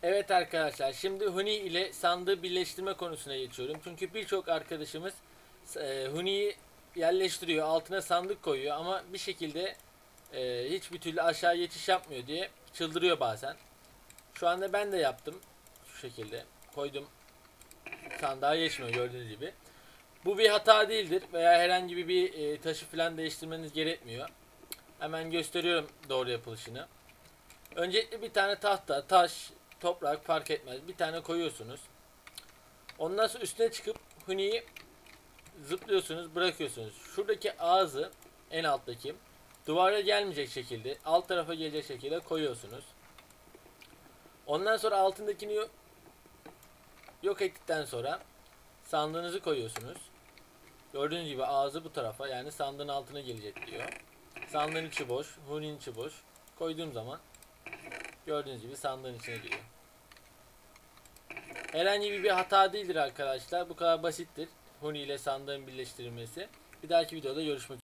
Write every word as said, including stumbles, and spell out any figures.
Evet arkadaşlar, şimdi Huni ile sandığı birleştirme konusuna geçiyorum. Çünkü birçok arkadaşımız e, Huni'yi yerleştiriyor, altına sandık koyuyor ama bir şekilde e, hiçbir türlü aşağı geçiş yapmıyor diye çıldırıyor bazen. Şu anda ben de yaptım şu şekilde. Koydum, sandığa geçmiyor gördüğünüz gibi. Bu bir hata değildir veya herhangi bir, bir e, taşı falan değiştirmeniz gerekmiyor. Hemen gösteriyorum doğru yapılışını. Öncelikle bir tane tahta, taş, toprak fark etmez. Bir tane koyuyorsunuz. Ondan sonra üstüne çıkıp Huni'yi zıplıyorsunuz, bırakıyorsunuz. Şuradaki ağzı, en alttaki, duvara gelmeyecek şekilde, alt tarafa gelecek şekilde koyuyorsunuz. Ondan sonra altındakini yok ettikten sonra sandığınızı koyuyorsunuz. Gördüğünüz gibi ağzı bu tarafa, yani sandığın altına gelecek diyor. Sandığın içi boş, Huni'nin içi boş. Koyduğum zaman gördüğünüz gibi sandığın içine giriyor. Herhangi bir hata değildir arkadaşlar. Bu kadar basittir. Huni ile sandığın birleştirilmesi. Bir dahaki videoda görüşmek üzere.